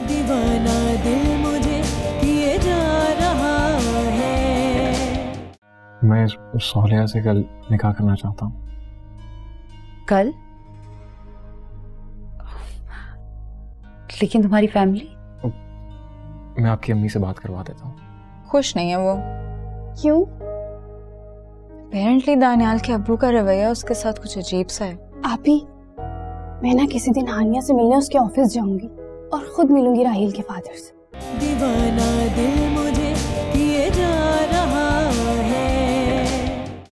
दीवाना दिल मुझे किए जा रहा है। मैं सोहलिया से कल निकाह करना चाहता हूँ। कल? लेकिन तुम्हारी फैमिली? मैं आपकी अम्मी से बात करवा देता हूँ। खुश नहीं है वो। क्यों? अपेरेंटली दानियाल के अब्बू का रवैया उसके साथ कुछ अजीब सा है। आपी, मैं ना किसी दिन हानिया से मिलने उसके ऑफिस जाऊंगी और खुद मिलूंगी राहिल के फादर से। दीवाना दिल मुझे